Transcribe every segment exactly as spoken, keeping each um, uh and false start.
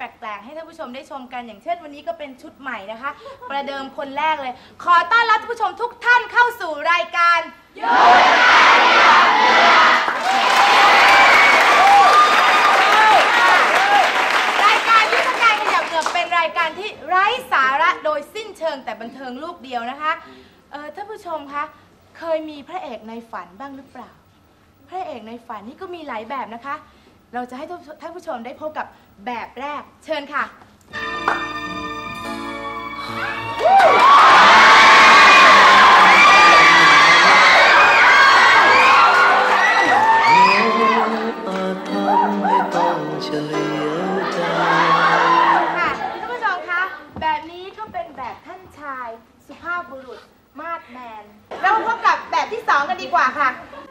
ปลกๆให้ท่านผู้ชมได้ชมกันอย่างเช่นวันนี้ก็เป็นชุดใหม่นะคะประเดิมคนแรกเลยขอต้อนรับท่านผู้ชมทุกท่านเข้าสู่รายการรายการยุทธการขยับเหงือกเป็นรายการที่ไร้สาระโดยสิ้นเชิงแต่บันเทิงลูกเดียวนะคะเออท่านผู้ชมคะเคยมีพระเอกในฝันบ้างหรือเปล่าพระเอกในฝันนี่ก็มีหลายแบบนะคะเราจะให้ท่านผู้ชมได้พบกับแบบแรกเชิญค่ะค่ะท่านผู้ชมคะแบบนี้ก็เป็นแบบท่านชายสุภาพบุรุษมาดแมนเราพบกับแบบที่สองกันดีกว่าค่ะ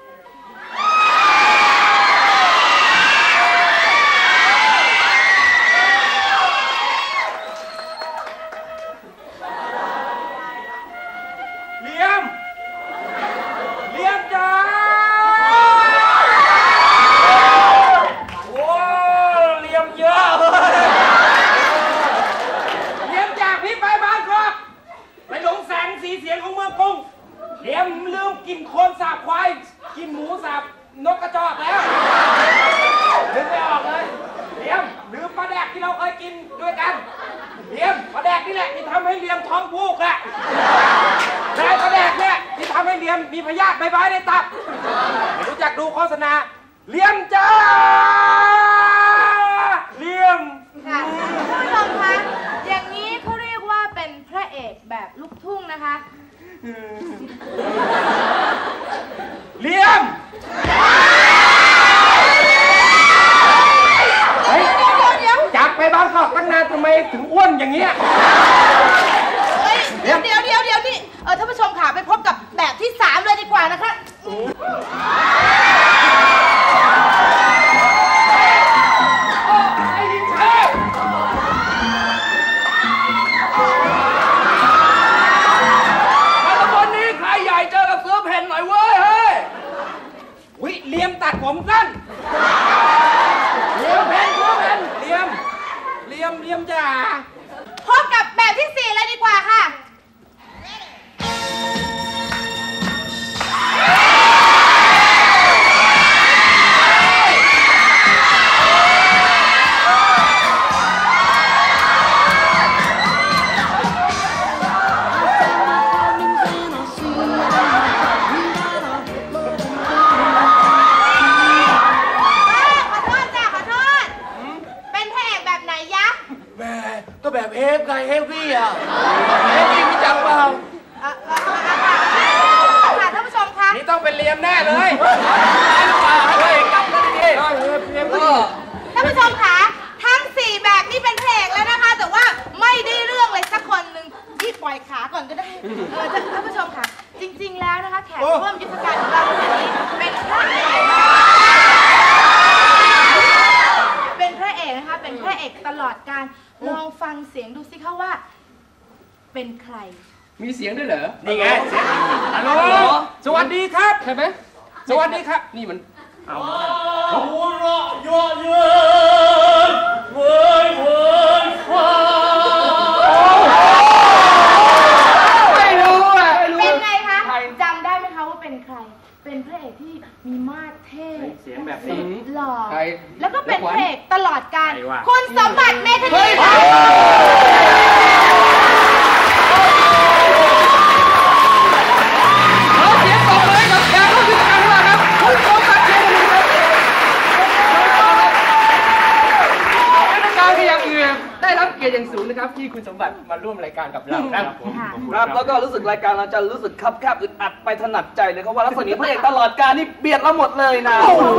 เดี๋ยวลืมกินโคนสาบควายกินหมูสาบนกกระจอกแล้วลืมไม่ออกเลยเดี๋ยวลืมปลาแดกที่เราเคยกินด้วยกันเดี๋ยวปลาแดกนี่แหละที่ทำให้เลียมท้องผูกอะนายปลาแดกเนี่ยที่ทำให้เลียมมีพยาธิใบไม้ในตับไม่รู้จักดูโฆษณาเลียมจ้าเลียมค่ะท่านผู้ชมคะอย่างนี้เขาเรียกว่าเป็นพระเอกแบบลูกทุ่งนะคะเลียมเฮ้ยจับไปบางกอกตั้งนานทำไมถึงอ้วนอย่างเงี้ยเดี๋ยวเดี๋ยวเดี๋ยวเดี๋ยวนี่เออท่านผู้ชมค่ะไปพบกับแบบที่สามเลยดีกว่านะคะเลียมตัดผมสั้นเลียมเพนเสื้อเพนเลียมเลียมเลียมจ๋าพบกับแบบที่สี่เลยดีกว่าค่ะแบบเฮฟไงเฮฟวี่อ่ะเฮฟวี่พี่จับเปล่าค่ะท่านผู้ชมคะนี่ต้องเป็นเลียมแน่เลยเฮ้ยกลับเลยดิท่านผู้ชมคะทั้งสี่แบบนี้เป็นเพลงแล้วนะคะแต่ว่าไม่ได้เรื่องเลยสักคนหนึ่งที่ปล่อยขาก่อนก็ได้เออท่านผู้ชมคะจริงๆแล้วนะคะแขกร่วมยุทธการของเราวันนี้เป็นพระเอกเป็นพระเอกนะคะเป็นพระเอกตลอดการลองฟังเสียงดูสิคะว่าเป็นใครมีเสียงด้วยเหรอนี่ไงเสียงฮัลโหลสวัสดีครับใช่ไหมสวัสดีครับนี่มันเอาหัวเราะเยอะเยอะเว้ยเว้ยฟ้าไม่รู้อ่ะเป็นไงคะจำได้ไหมคะว่าเป็นใครเป็นพระเอกที่มีมาดเท่เสียงแบบนี้หล่อแล้วก็เป็นพระเอกตลอดกาลคุณสมบัติเมธานีขอเสียงตบมือกับแขกผู้พิการของเราครับคุณสมบัติเมธานีครับการขยับเหงือกได้รับเกียรติอย่างสูงนะครับที่คุณสมบัติมาร่วมรายการกับเราครับครับแล้วก็รู้สึกรายการเราจะรู้สึกคับแคบอึดอัดไปถนัดใจเลยครับว่าลักษณะพระเอกตลอดการนี่เบียดเราหมดเลยนะ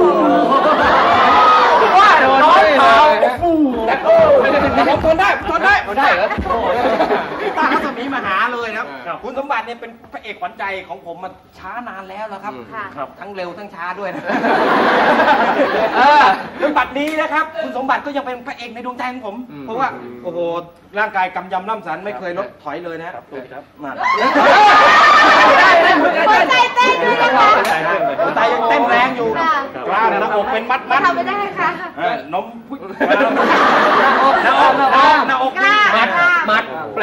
ว่าน้อยเปล่าผมทนได้ทนได้ทนได้เหรอตาเขาจะมีมาหาเลยครับคุณสมบัติเนี่ยเป็นพระเอกขวัญใจของผมมาช้านานแล้วนะครับทั้งเร็วทั้งช้าด้วยนะจนบัดนี้นะครับคุณสมบัติก็ยังเป็นพระเอกในดวงใจของผมเพราะว่าโอ้โหร่างกายกำยำล่ำสันไม่เคยลดถอยเลยนะครับมาหัวใจเต้นด้วยนะคะหัวใจยังเต้นแรงอยู่กล้ามหน้าอกเป็นมัดมัดทำไปได้ค่ะนมหน้าอก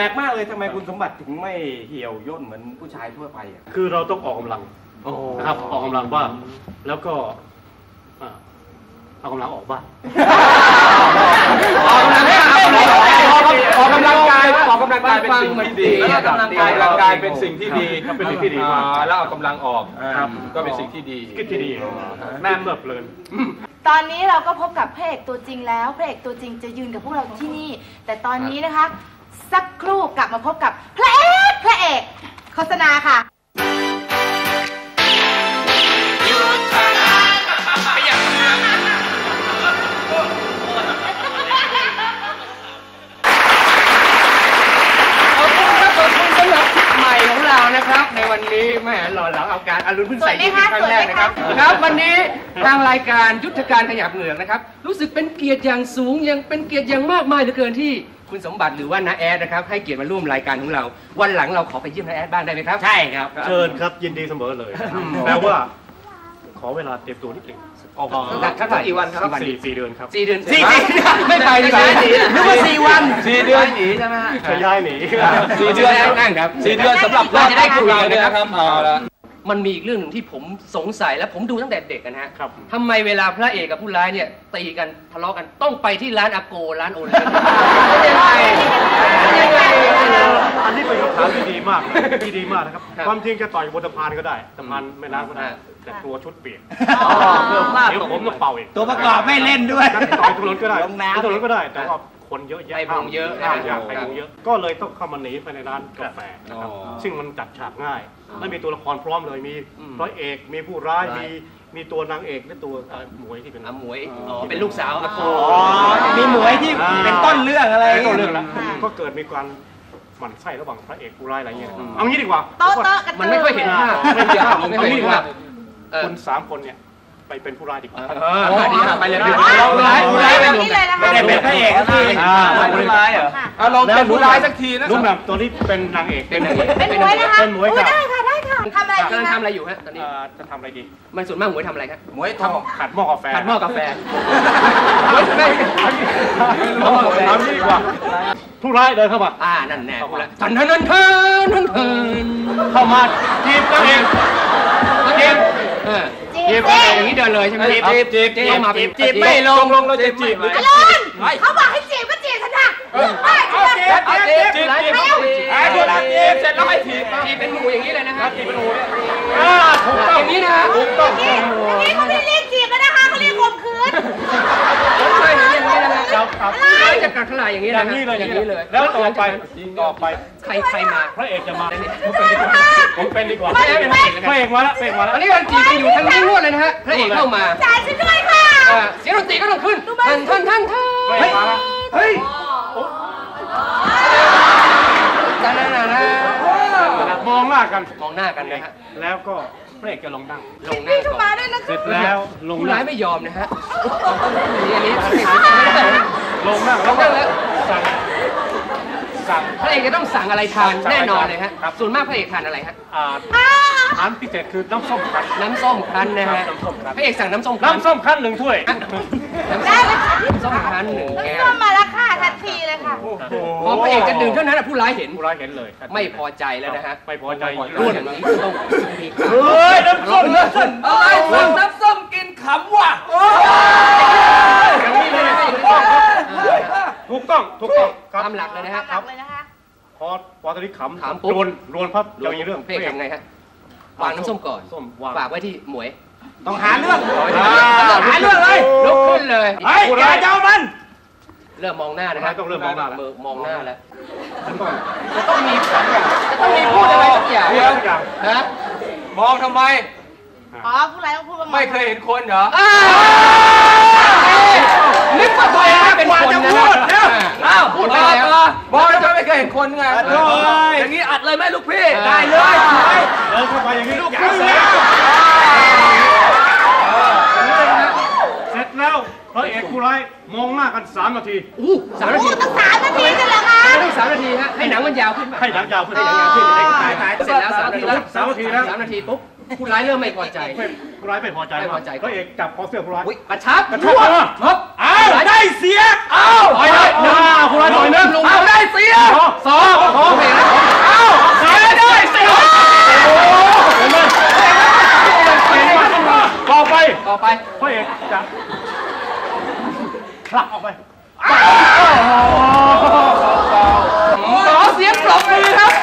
ลกมากเลยทำไมคุณสมบัติถึงไม่เหี่ยวย่นเหมือนผู้ชายทั่วไปอ่ะคือเราต้องออกกำลังนะครับออกกำลังบ้างแล้วก็อ่าเอากำลังออกบ้างออกกำลังกายออกกำลังกายออกกำลังกายเป็นสิ่งที่ดีออกกำลังกายเป็นสิ่งที่ดีเป็นสิ่งที่ดีมากแล้วออกกำลังออกก็เป็นสิ่งที่ดีคิดที่ดีแม่เมื่อเพลินตอนนี้เราก็พบกับพระเอกตัวจริงแล้วพระเอกตัวจริงจะยืนกับพวกเราที่นี่ แต่ตอนนี้นะคะ สักครู่กลับมาพบกับพระเอกพระเอกโฆษณาค่ะนะครับในวันนี้แม่หล่อเหลาเอาการอรุณพึ่งใส่ที่ครั้งแรกนะครับครับวันนี้ทางรายการยุทธการขยับเหงือกนะครับรู้สึกเป็นเกียรติอย่างสูงยังเป็นเกียรติอย่างมากมายเหลือเกินที่คุณสมบัติหรือว่าน้าแอดนะครับให้เกียรติมาร่วมรายการของเราวันหลังเราขอไปเยี่ยมน้าแอดบ้างได้ไหมครับใช่ครับเชิญครับยินดีเสมอเลยแปลว่าขอเวลาเตรียมตัวนิดหนึ่งออกครับกี่วันครับสี่สี่เดือนครับสี่เดือนสี่ไม่ไปดีกว่านึกว่าสี่วันสี่เดือนหนีใช่ไหมฮะจะย้ายหนีสี่เดือนนั่งครับสี่เดือนสำหรับเราจะได้คุยกันนะครับมันมีอีกเรื่องหนึ่งที่ผมสงสัยและผมดูตั้งแต่เด็กนะฮะทำไมเวลาพระเอกกับผู้ร้ายเนี่ยตีกันทะเลาะกันต้องไปที่ร้านอาโกร้านโอเล่ยังไงยังไงอันนี้เป็นคำถามที่ดีมากที่ดีมากนะครับความจริงจะต่อยบนสะพานก็ได้สะพานแม่น้ำก็ได้แต่กลัวชุดเปียกเดี๋ยวผมต้องเป่าเองตัวประกอบไม่เล่นด้วยต่อยถนนก็ได้ถนนก็ได้แต่ว่าคนเยอะแยะไปเยอะอยากไปเยอะก็เลยต้องเข้ามาหนีไปในร้านกาแฟนะครับซึ่งมันจัดฉากง่ายไม่มีตัวละครพร้อมเลยมีพระเอกมีผู้ร้ายมีมีตัวนางเอกและตัวหมวยที่เป็นหมวยเป็นลูกสาวอ๋อมีหมวยที่เป็นต้นเรื่องอะไรต้นเรื่องแล้วก็เกิดมีการหมั่นไส้ระหว่างพระเอกผู้ร้ายอะไรเงี้ยเอางี้ดีกว่ามันไม่ค่อยเห็นภาพไม่เห็นภาพเอางี้ดีกว่าคุณสามคนเนี่ยไปเป็นผู้ร้ายดีกว่าดีค่ะไปเลยผู้ร้ายผู้ร้ายเป็นไม่ได้เป็นพระเอกทีผู้ร้ายเหรอเอาลองเป็นผู้ร้ายสักทีนะลุงแบบตัวนี้เป็นนางเอกเป็นนางเอกเป็นหมวยนะคะเป็นหมวยได้ค่ะได้ค่ะทำอะไรกำลังทำอะไรอยู่ฮะตอนนี้จะทำอะไรดีมันส่วนมากหมวยทำอะไรครับหมวยทำขัดหม้อกาแฟขัดหม้อกาแฟไม่เอาดีกว่าผู้ร้ายเดินเข้ามาอ่านั่นแน่ผู้ร้ายทันทันทันทันทันทันเข้ามาจีบนางเอกจีบจีบอย่างนี้เดินเลยใช่ไหมจีบจีบจีบจีบมาจีบไม่ลงลงเราจะจีบอรุณเขาบอกให้จีบก็จีบเถอะนะไม่จีบจีบจีบจีบไอ้พวกนั้นจีบเสร็จแล้วให้จีบจีบเป็นหมูอย่างนี้เลยนะฮะจีบเป็นหมูเนี่ยถูกต้องอย่างนี้นะฮะถูกต้องอย่างนี้เขาไม่เรียกจีบแล้วนะคะเขาเรียกข่มขืนใช่อย่างนี้นะครับไม่จะกัดขลายอย่างนี้นะอย่างนี้เลยแล้วต่อไปต่อไปใครใครมาพระเอกจะมาผมเป็นดีกว่าผมเป็นดีกว่าพระเอกมาแล้วพระเอกมาแล้วอันนี้การจีบกันอยู่ทั้งนี้งวดเลยนะฮะพระเอกเข้ามาจ่ายฉันด้วยค่ะเสียงดนตรีก็ต้องขึ้นท่านท่านท่านท่านเฮ้ยเฮ้ยมองหน้ากันมองหน้ากันนะฮะแล้วก็พระเอกจะลงนั่งลงนั่งก่อนเสร็จแล้วลงผู้ร้ายไม่ยอมนะฮะนี่อันนี้ลงนั่งแล้วก็สั่งสั่งพระเอกจะต้องสั่งอะไรทานแน่นอนเลยฮะส่วนมากพระเอกทานอะไรฮะอาหารพิเศษคือน้ำส้มคั้นน้ำส้มคั้นนะฮะพระเอกสั่งน้ำส้มน้ำส้มคั้นหนึ่งถ้วยได้เลยค่ะน้ำส้มคั้นหนึ่งแก้วมาแล้วค่ะทันทีเลยค่ะพอพระเอกจะดื่มเท่านั้นผู้ร้ายเห็นผู้ร้ายเห็นเลยไม่พอใจแล้วนะฮะไม่พอใจรุ่นนี้ต้องมีข่าวเฮ้ยน้ำส้มน้ำส้มอะไรน้ำส้มกินขำว่ะอย่างนี้เลยถูกต้องถูกต้องตามหลักเลยนะฮะพอพอตอนนี้ขำถามรวนรวนพับจะมีเรื่องเพลงยังไงฮะวางน้ำส้มก่อนฝากไว้ที่หมวยต้องหาเรื่องหาเรื่องเลยลุกขึ้นเลยไอ้แกเจ้ามันเริ่มมองหน้านะฮะต้องเริ่มมองหน้าแล้วมองหน้าแล้วจะต้องมีจะต้องมีพูดอะไรสักอย่างนะมองทำไมอ๋อผู้ร้ายต้องพูดว่าไม่เคยเห็นคนเหรอนึกว่าตัวเองเป็นคนนะอ้าวพูดอะไรอ่ะบอกแล้วไม่เคยเห็นคนไงอย่างนี้อัดเลยไหมลูกพี่ได้เลยเดินเข้าไปอย่างนี้ลูกพี่เสร็จแล้วพระเอกผู้ร้ายมองหน้ากันสามนาทีอู้สามนาทีต้องสามนาทีกันเหรอคะต้องสามนาทีฮะให้หนังมันยาวขึ้นให้หนังยาวขึ้นให้หนังยาวขึ้นให้ตายตายเสร็จแล้วสามนาทีแล้วสามนาทีแล้วสามนาทีปุ๊บผู้ร้ายเริ่มไม่พอใจผู้ร้ายไม่พอใจไม่พอใจพระเอกจับคอเสื้อผู้ร้ายกระชับกระชับครับอ้าวได้เสียอ้าวไปเลยหน้าผู้ร้ายหน่อยนึงอ้าวได้เสียสองสผลักออกไปขอเสียงปรบมือครับ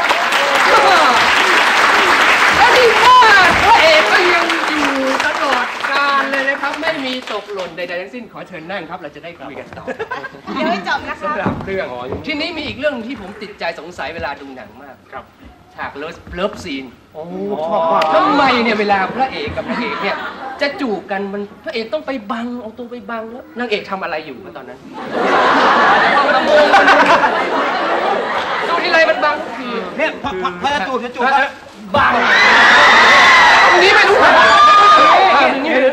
และที่ว่าพระเอกก็ยังอยู่ตลอดกาลเลยนะครับไม่มีตกหล่นใดๆทั้งสิ้นขอเชิญนั่งครับเราจะได้คุยกันต่อเดี๋ยวให้จบนะคะสำหรับเรื่องที่นี้มีอีกเรื่องที่ผมติดใจสงสัยเวลาดูหนังมากครับฉากเลิฟเลิฟซีนโอ้ชอบมากทำไมเนี่ยเวลาพระเอกกับนางเอกเนี่ยจะจูบกันมันพระเอกต้องไปบังเอาตัวไปบังแล้วนางเอกทำอะไรอยู่ตอนนั้นดูที่ไรมันบังคือเนี่ยพอพอพอจะจูบจะจูบบังตรงนี้ไม่รู้นี่ไม่รู้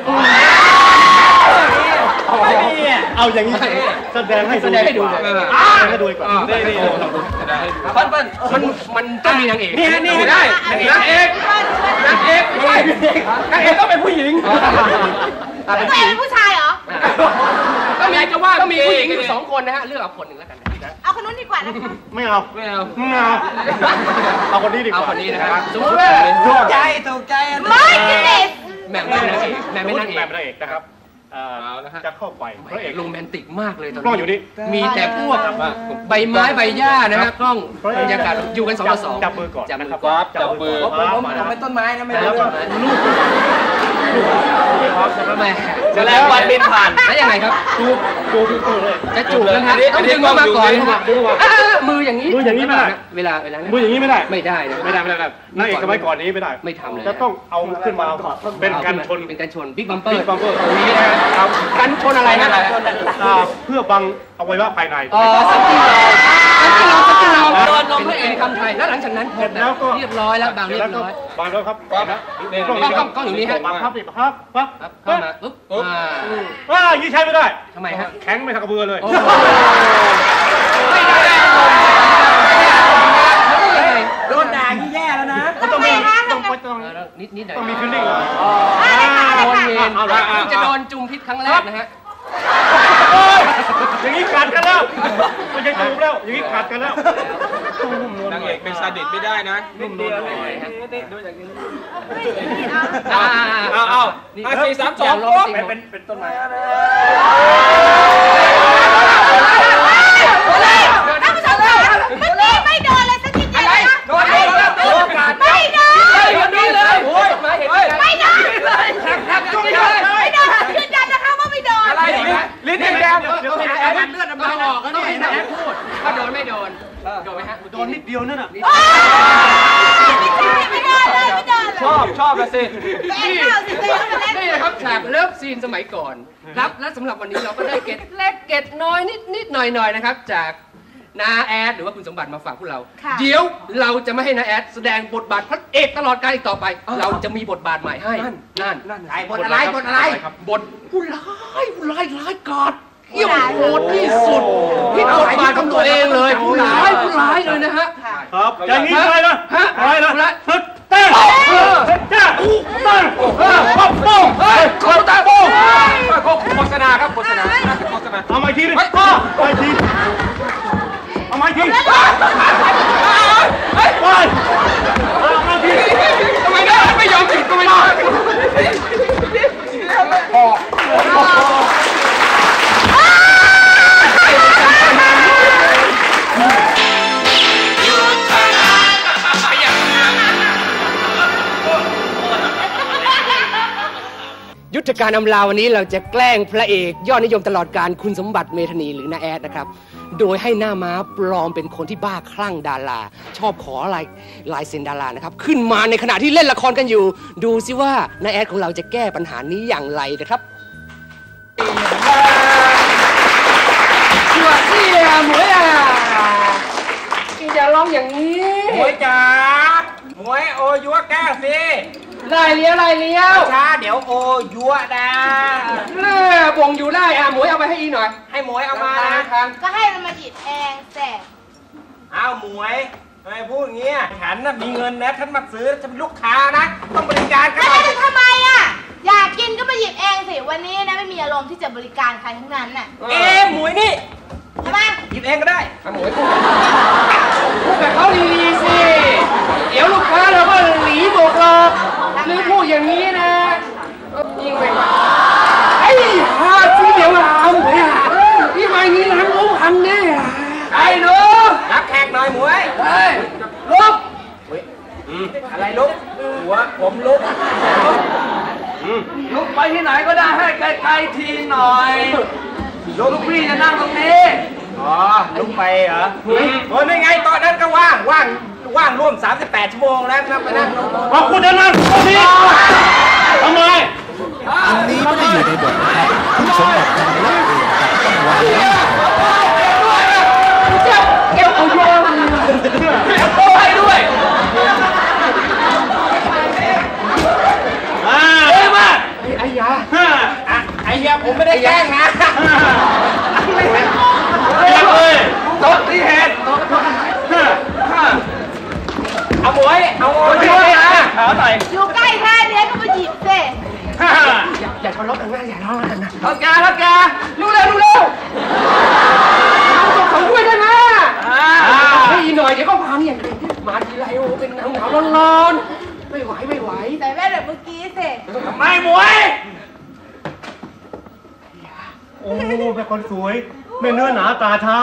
ไม่มีอ่ะเอาอย่างนี้แสดงให้แสดงให้ดูเลยแสดงให้ดูดีกว่านี่นี่ปั้นปั้นมันมันต้องมีนางเอกนี่นี่ไม่ได้ได้นางเอกนางเอกไม่ใช่นางเอกต้องเป็นผู้หญิงตัวเองเป็นผู้ชายเหรอก็มีจะว่าก็มีผู้หญิงอยู่สองคนนะฮะเลือกเอาคนหนึ่งแล้วกันนะเอาคนนู้นดีกว่านะคะไม่เอาไม่เอาไม่เอาเอาคนนี้ดีกว่าเอาคนนี้นะครับสมมติว่าถูกใจถูกใจไม่กินเด็ดแม่ไม่นางเอกแม่ไม่นางเอกแม่ไม่นางเอกนะครับเอ่อจะเข้าไปพระเอกโรแมนติกมากเลยตอนกล้องอยู่นี่มีแต่พวกใบไม้ใบหญ้านะฮะกล้องบรรยากาศอยู่กันสองต่อสองจับมือก่อนจับมืนะครับก่อนจับมือผมผมผมเป็นต้นไม้นะไม่แล้วรู้ก็ลูกแม่จะแล้ววันบินผ่านแล้วยังไงครับจูบจูบจูบเลยจะจูบกันฮะต้องดึงเข้ามาก่อนนะครับมืออย่างนี้มืออย่างนี้ไม่ได้เวลาเวลามืออย่างนี้ไม่ได้ไม่ได้นะไม่ได้ไม่ได้นางเอกสมัยก่อนนี้ไม่ได้ไม่ทำเลยจะต้องเอาขึ้นมาเป็นกันชนเป็นกันชนบิ๊กบัมเปอร์ Big Bumper ตรงนี้นะครับกันชนอะไรนะอ่าเพื่อบังอวัยวะภายในอ๋อสักที่เราสักที่เราสักที่เราโดนลมพระเอกคำไทยแล้วหลังจากนั้นพบแล้วก็เรียบร้อยแล้วบางเรียบร้อยบางแล้วครับกล้องกล้องกล้องอยู่นี่ฮะบางครับนี่ครับปั๊บครับเข้ามาปุ๊บอ่าว่าอย่างนี้ใช้ไม่ได้ทำไมฮะแข็งไม่ทักกระเบือเลยโอ้ไม่ได้โดนด่าที่แย่แล้วนะต้องมีต้องไปต้องนิดนิดหน่อยต้องมีฟิลลิ่งโดนเย็นจะโดนจุ่มพิษครั้งแรกนะฮะอย่างนี้ขาดกันแล้วไม่ใช่จูบแล้วอย่างนี้ขาดกันแล้วนางเอกเป็นซาดิสไม่ได้นะนุ่มนวลหน่อยเอาเอาห้าสี่สามสองเป็นเป็นต้นไม้ท่านผู้ชมคะเมื่อกี้ไม่โดนเลยสักทีเดียวนะคะโดนโดนโดนการไม่โดนคนนี้เลยโอ้ยมาเห็นไม่โดนทักทักจุ๊บเลยไม่โดนยืนยันนะคะว่าไม่โดนอะไรลิ้นแดงเดี๋ยวต้องให้แอดเลือดน้ำลายออกก็ต้องให้แอดพูดว่าโดนไม่โดนโดนไหมฮะโดนนิดเดียวนั่นน่ะไม่ใช่ไม่โดนเลยไม่โดนเลยชอบชอบละสิตัวเองเข้าสิตัวเองเข้ามาเล่นนี่นะครับฉากเลิฟซีนสมัยก่อนครับและสำหรับวันนี้เราก็ได้เกร็ดเล็กเกร็ดน้อยนิดนิดหน่อยหน่อยนะครับจากนาแอดหรือว่าคุณสมบัติมาฝากพวกเราเดี๋ยวเราจะไม่ให้นาแอดแสดงบทบาทพระเอกตลอดกาลอีกต่อไป เราจะมีบทบาทใหม่ให้นั่นไอ้บทอะไรบทอะไรบทผู้ร้ายผู้ร้ายร้ายกาจเหี้ยมโหดที่สุดที่บทบาทของตัวเองเลยผู้ร้ายผู้ร้ายเลยนะฮะครับอย่างนี้เลยนะฮะอะไรนะผู้ร้ายฮึดเต้เจ้าอู้เต้ปั๊บโป้งเฮ้ยโคตรโป้งโฆษณาครับโฆษณาโฆษณาเอาไม้ทีนึงเอาไม้ทีเอาไม้ทีไปเอาไม้ทีทำไมนาแอดไม่ยอมหยุดก็ไม่ได้ ยุทธการอำลาวันนี้เราจะแกล้งพระเอกยอดนิยมตลอดการคุณสมบัติเมธานีหรือนาแอดนะครับ โดยให้หน้าม้าปลอมเป็นคนที่บ้าคลั่งดาราชอบขอลายลายเซ็นดารานะครับขึ้นมาในขณะที่เล่นละครกันอยู่ ดูซิว่านาแอดของเราจะแก้ปัญหานี้อย่างไรนะครับสวัสดีอ่ะหมวยอ่ะอย่าร้องอย่างนี้หมวยจ๋าหมวยโอยัวแก้สิได้เลี้ยวได้เลี้ยวช้าเดี๋ยวโอยัวนะเออบ่งอยู่ได้อ่ะหมวยเอาไปให้อีหน่อยให้หมวยเอามานะทางก็ให้มันมาหยิบเองแสบเอาหมวยทำไมพูดอย่างเงี้ยฉันน่ะมีเงินนะฉันมาซื้อฉันเป็นลูกค้านะต้องบริการกันแล้วหน่อยจะทำไมอ่ะอยากกินก็มาหยิบเองสิวันนี้นะไม่มีอารมณ์ที่จะบริการใครทั้งนั้นน่ะเอ๊ะหมวยนี่ทำไมหยิบเองก็ได้อ่ะหมวยพูดพูดกับเขาดีๆสิเดี๋ยวลูกค้าเราก็หลีบอกหรอกหรือพูดอย่างนี้นะยิงไปไอ้ห่าที่เดี๋ยวลาหมวยอ่ะหัวผมลุกลุกไปที่ไหนก็ได้ให้ไกลๆทีหน่อยลูกพี่จะนั่งตรงนี้อ๋อลุกไปเหรอโอ้ยไม่ไงตอนนั้นก็ว่างว่างว่างร่วมสามสิบแปดชั่วโมงแล้วนะไปนั่งขอบคุณนะนั่งตรงนี้ทำไมอันนี้ไม่ได้อยู่ในบทนะครับคุณสมบัติทำละเองกับต้องวางไว้เจ้าเอวเอาโยนเอวโตให้ด้วยอ่าเฮ้ยมาไอ้ยาอ่ะไอ้เหี้ยผมไม่ได้แกล้งนะเฮ้ยเฮ้ยโต๊ะที่เห็นเอาหมวยเอาหมวยช่วยนะขาหน่อยอยู่ใกล้แค่เนี้ยก็มาหยิบสิอย่าทะเลาะกันนะอย่าทะเลาะกันนะทักแกทักแกรู้แล้วรู้แล้วเขาด้วยได้ไหมอ่าให้อีหน่อยเดี๋ยวก็พังอย่างนี้มาทีไรโอ้เป็นหนาวหนาวร้อนๆไม่ไหวไม่ไหวใส่แว่นแบบเมื่อกี้สิทำไมหมวยโอ้เป็นคนสวยไม่เนื้อหนาตาช้าง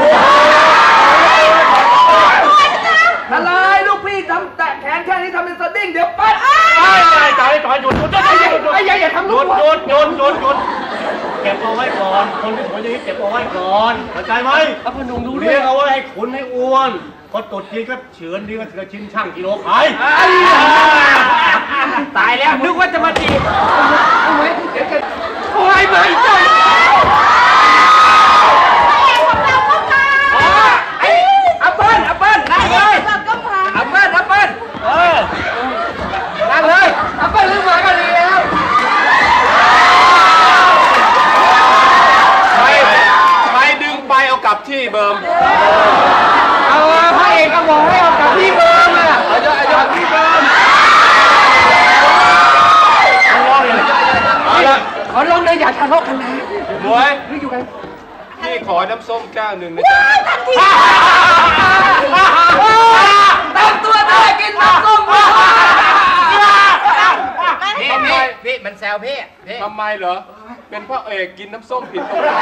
อะไรลูกพี่ทำแตะแขนแค่นี้ทำเป็นสดิ้งเดี๋ยวปัดไอ้ไอ้จ่ายจ่ายหยุดหยุดหยุดหยุดหยุดไอ้ยาอย่าทำหลูยุกดหยุดหยุดหยุดหยุดเก็บเอาไว้ก่อนคนที่สวยอย่างนี้เก็บเอาไว้ก่อนเข้าใจไหมเอาพนุงดูด้วเลี้ยยงเอาไว้ให้ขุนให้อ้วนพอตดจีนก็เฉือนดีก็เฉือนชิ้นช่างกิโลขายตายแล้วนึกว่าจะมาจีบเอาไว้เดี๋ยวจะโอ้ยไม่ใจอ๋อไอ้อัปเปิ้ลอัปเปิ้ลนั่งเลยแบบก็พังอัปเปิ้ลอัปเปิ้ลเออนั่งเลยเอาไปลืมมาก็ดีแล้วใครใครดึงไปเอากลับที่เบิร์มเอาพระเอกก็บอกให้เอากลับที่เบิร์มอ่ะเอาจะเอาจะที่เดิมเอาละขอร้องเลยอย่าทะเลาะกันนะหมวยหรืออยู่กันพี่ขอน้ำส้มแก้วหนึ่งนะจ๊ะตั้งตัวได้กินน้ำส้มมาพี่พี่พี่มันแซวพี่พี่ทำไมเหรอ เป็นพ่อเอกกินน้ำส้มผิดตรงไหน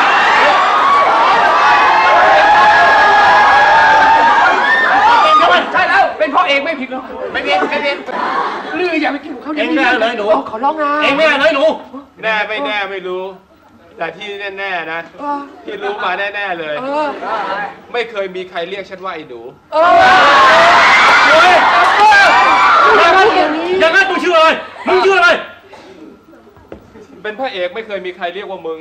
ใช่แล้วเป็นเพราะเอกไม่ผิดหรอกไม่ผิดไม่ผิดลืออย่าไปกินของเขาเองแน่เลยหนูขอร้องนะเองแน่เลยหนูแน่ไม่แน่ไม่รู้ แต่ที่แน่ๆนะ ที่รู้มาแน่ๆเลยเออไม่เคยมีใครเรียกฉันว่าไอ้หนูเอออย่างนั้นอย่างนั้นมึงชื่ออะไรมึงชื่ออะไรเป็นพระเอกไม่เคยมีใครเรียกว่ามึง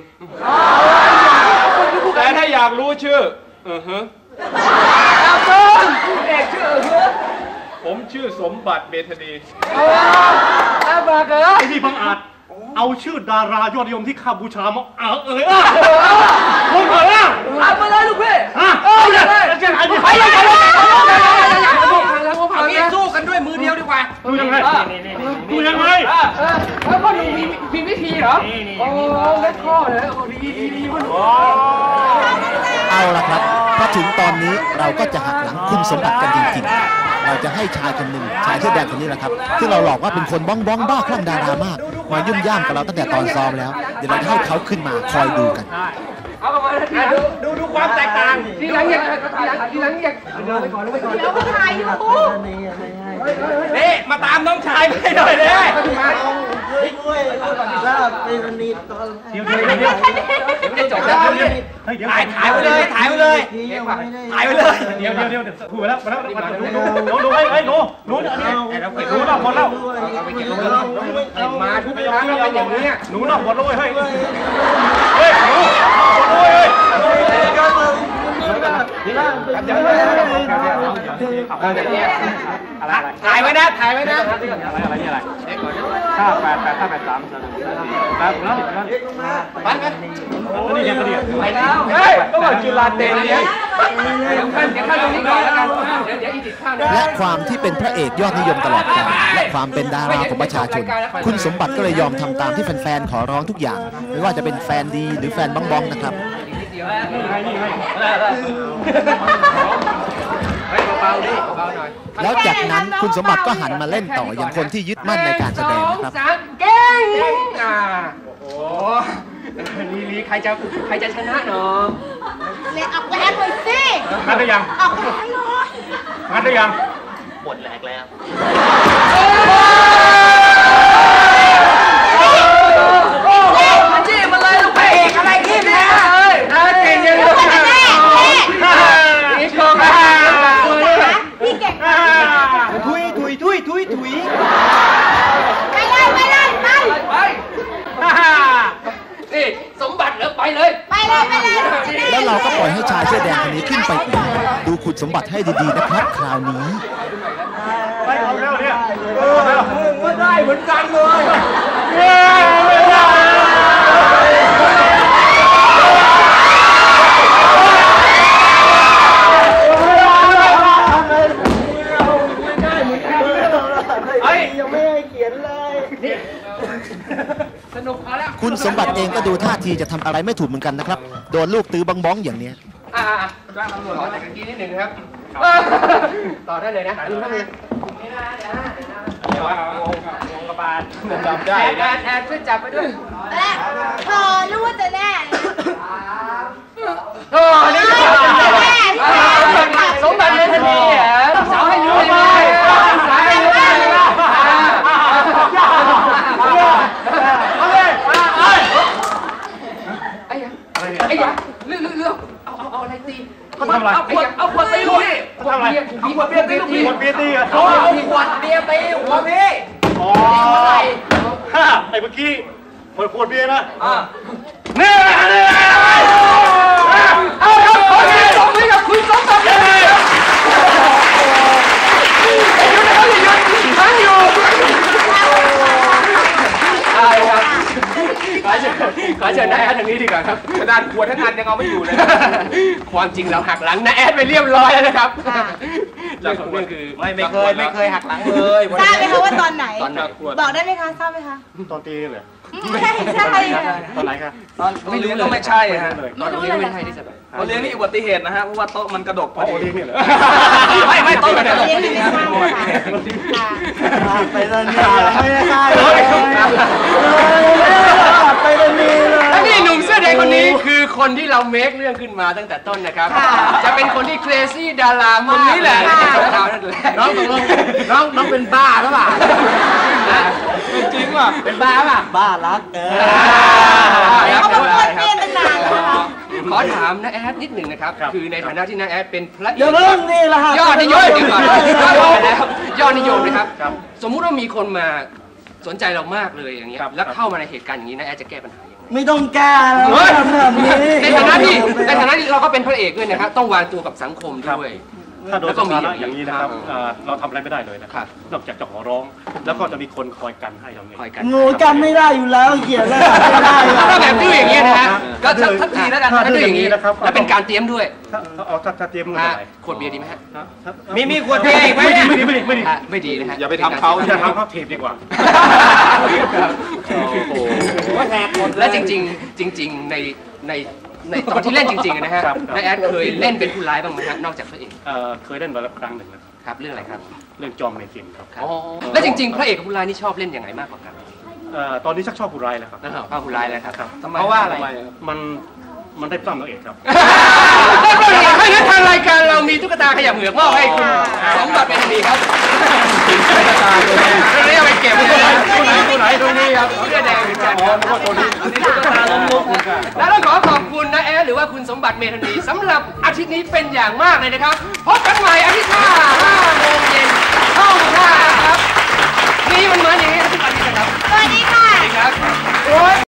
แต่ถ้าอยากรู้ชื่ออือฮึเอาต้นเอกชื่อเฮ้ยผมชื่อสมบัติเมธานีอาบากเหรอไอ้ที่บังอาจเอาชื่อดารายอดนิยมที่ข้าบูชามาเอาเอ่ยอ่ะมึงเอ่ยอ่ะเอามาเลยลูกพี่ฮะเอาเลยจะหายไปไหนเอางี้สู้กันด้วยมือเดียวดีกว่าดูยังไงดูยังไงแล้วก็มีมีวิธีเหรอโอ้เล็กข้อเลยโอ้ดีดีดีมันเอาละครับพอถึงตอนนี้เราก็จะหักหลังคุณสมบัติกันจริงๆ เราจะให้ชายคนหนึ่งชายเสื้อแดงคนนี้แหละครับที่เราหลอกว่าเป็นคนบ้องบ้องบ้าคลั่งดารามากมายุ่มย่ามกับเราตั้งแต่ตอนซ้อมแล้วเดี๋ยวเราจะให้เขาขึ้นมาคอยดูกันเอาประมาณทีหลังดูดูดูความแตกต่างทีหลังอยากทีหลังทีหลังอยากลงไปก่อนลงไปก่อนเดี๋ยวก็ถ่ายอยู่นี่มาตามน้องชายไปหน่อยเลยเดี๋ยวเดี๋ยวเดี๋ยวจะจบแล้วถ่ายถ่ายไว้เลยถ่ายไว้เลยถ่ายไว้เลยเดี๋ยวเดี๋ยวเดี๋ยวพูดไปแล้วไปแล้วดูดูให้ให้ดูดูอันนี้ดูนอกหมดแล้วมาทุกครั้งแล้วเป็นอย่างนี้หนูนอกหมดแล้วเว้ยเฮ้ยเฮ้ยหนูหมดเลยถ่ายไว้นะถ่ายไว้นะอะไรอะไรนี่อะไรห้าแปดแปดห้าแปดสามแล้วแล้วแล้วไปไปนี่ยังกระเดียดไปแล้วเฮ้ยก็บอกจุฬาเตนเนี่ยเดี๋ยวขั้นเดี๋ยวขั้นตรงนี้ก่อนแล้วกันเดี๋ยวเดี๋ยวอีกติดข้าวนะและความที่เป็นพระเอกยอดนิยมตลอดกาลและความเป็นดาราของประชาชน คุณสมบัติก็เลยยอมทำตามที่แฟนๆขอร้องทุกอย่าง ไม่ว่าจะเป็นแฟนดีหรือแฟนบ้องบ้องนะครับ แล้วจากนั้นคุณสมบัติก็หันมาเล่นต่ออย่างคนที่ยึดมั่นในการแสดงนะครับสามเก้งอ่าโอ้โหลีลีใครจะใครจะชนะเนาะเลยออกแรงหน่อยสิงัดได้ยังออกแรงหน่อยงัดได้ยังหมดแหลกแล้วจี้มาเลยลูกพระเอกอะไรที่แม่เลยเก่งยังเลยแม่นี่โกงอ่ะพี่เก่งมากถุยถุยถุยถุยถุยไปเลยไปเลยไปไปนี่สมบัติเหรอไปเลยไปเลยไปเลยแล้วเราก็ปล่อยให้ชายเสื้อแดงคนนี้ขึ้นไปอีกดูขุดสมบัติให้ดีๆนะครับคราวนี้ไปเอาแล้วเนี่ยมึงก็ได้เหมือนกันเลยสนุกพอแล้วคุณสมบัติเองก็ดูท่าทีจะทำอะไรไม่ถูกเหมือนกันนะครับโดนลูกตื้อบ้องบ้องอย่างเนี้ยอ่าจ้างตำรวจขอจากกี้นิดหนึ่งครับต่อได้เลยนะดูได้เลยเดี๋ยวว่าวงกระบาลจำได้แอนแอนแอนช่วยจับไปด้วยแม่พอรู้ว่าจะแน่โอ้นี่สมบัติเมธานีเหรอสาวให้รู้เลยสาวให้รู้เลยไอ้ยังไอ้ยังเรื่องเรื่องเอาเอาเอาอะไรตีเขาทำอะไรเอาขวดเอาขวดตีลูกพี่เขาทำอะไรเอาขวดเบียร์ตีลูกพี่คนเบียร์ตีอ่ะเอาขวดเบียร์ตีหัวพี่อ๋อฮ่าไอ้เมื่อกี้เปิดขวดเบียร์นะอ่าเนี่ยเนี่ยเอาครับขอเสียงปรบมือกับคุณสมบัติเลยอยู่นะครับอย่าหยุดทั้งอยู่ใช่ครับขอเชิญขอเชิญนายแอดทางนี้ดีกว่าครับกระดานขวดทั้งอันยังเอาไม่อยู่เลยความจริงเราหักหลังนายแอดไปเรียบร้อยแล้วนะครับเรื่องของเรื่องคือไม่ไม่เคยไม่เคยหักหลังเลยทราบไหมคะว่าตอนไหนตอนไหนบอกได้ไหมคะทราบไหมคะตอนตีเลยไม่ใช่ตอนไหนครับตอนไม่รู้ก็ไม่ใช่ฮะตอนนี้ไม่ใช่ที่สบายตอนเลี้ยงนี่อุบัติเหตุนะฮะเพราะว่าโต๊ะมันกระดกพอ๋ออดีดีนี่เหรอไม่ไม่โต๊ะมันกระดกเลี้ยงพอไม่ดีทราบฮะค่ะไปแล้วเนี่ยไม่ได้ไปเลยนี่เลยและนี่หนุ่มเสื้อแดงคนนี้คือคนที่เราเมคเรื่องขึ้นมาตั้งแต่ต้นนะครับ จะเป็นคนที่เครซี่ดารามากนี่แหละน้องตกลงน้องน้องเป็นบ้าหรือเปล่าจริงป่ะเป็นบ้าป่ะบ้ารักเออเขาบอกว่าเปลี่ยนตั้งนานแล้วนะคะขอถามน้าแอดนิดหนึ่งนะครับ คือในฐานะที่น้าแอดเป็นพระเอกเดี๋ยวเรื่องนี่ละฮะยอดนิยมดีกว่ายอดนิยมนะครับ สมมุติว่ามีคนมาสนใจเรามากเลยอย่างเงี้ยแล้วเข้ามาในเหตุการณ์อย่างนี้น้าแอดจะแก้ปัญหายังไงไม่ต้องแก้แล้วเฮ้ยแบบนี้ในฐานะที่ในฐานะที่เราก็เป็นพระเอกด้วยนะครับต้องวางตัวกับสังคมด้วยถ้าโดนแล้วก็สมีถานะอย่างนี้นะครับเอ่อเราทำอะไรไม่ได้เลยนะคครัรับ บนอกจากจะขอร้อง แล้วก็จะมีคนคอยกันให้เราเองคอยกันงูกันไม่ได้อยู่แล้วเขียนเลยไม่ได้หรอกถ้าแบบดื้ออย่างเงี้ยนะฮะก็ทักทีแล้วกันถ้าดื้ออย่างงี้แล้วเป็นการเตรียมด้วยถ้าเอาถ้าถ้าเตรียมเงินฮะเท่าไหร่ขวดเบียร์ดีไหมฮะมีมีขวดเบียร์อีกไหมไม่ดีเนี่ยไม่ดีไม่ดีไม่ดีฮะไม่ดีนะฮะอย่าไปทำเขาอย่าทำเขาถีบดีกว่าว่าแหกหมดเลยและจริงๆจริง ๆในในในตอนที่เล่นจริงๆนะฮะครับครับนายแอดเคยเล่นเป็นผู้ร้ายบ้างไหมฮะนอกจากพระเอกเอ่อเคยเล่นมาแล้วครั้งหนึ่งนะครับครับเรื่องอะไรครับเรื่องจอมเมจินครับอ๋อและจริงๆพระเอกกับผู้ร้ายนี่ชอบเล่นยังไงมากกว่ากันเอ่อตอนนี้ชักชอบผู้ร้ายแล้วครับนะครับภาพผู้ร้ายแล้วครับครับเพราะว่าอะไรมันมันได้ปล้ำนางเอกครับให้งั้นทางรายการเรามีตุ๊กตาขยับเหงือกมอบให้คุณสมบัติเป็นดีครับตุ๊กตาตัวนี้ตัวนี้เอาไปเก็บเลยตัวไหนตัวไหนตรงนี้ครับเสื้อแดงเหมือนกันอ๋คอรับนึกว่าตัวนี้ตุ๊กตาล้มลุกคุณค่ะแล้วต้องขอขอบคุณนะแอดหรือว่าคุณสมบัติเมธานีสำหรับอาทิตย์นี้เป็นอย่างมากเลยนะครับพบกันใหม่อาทิตย์หน้าห้าโมงเย็นช่องห้าครับนี่มันเหมือนอย่างนี้ทุกอาทิตย์นะครับสวัสดีค่ะสวัสดีครับ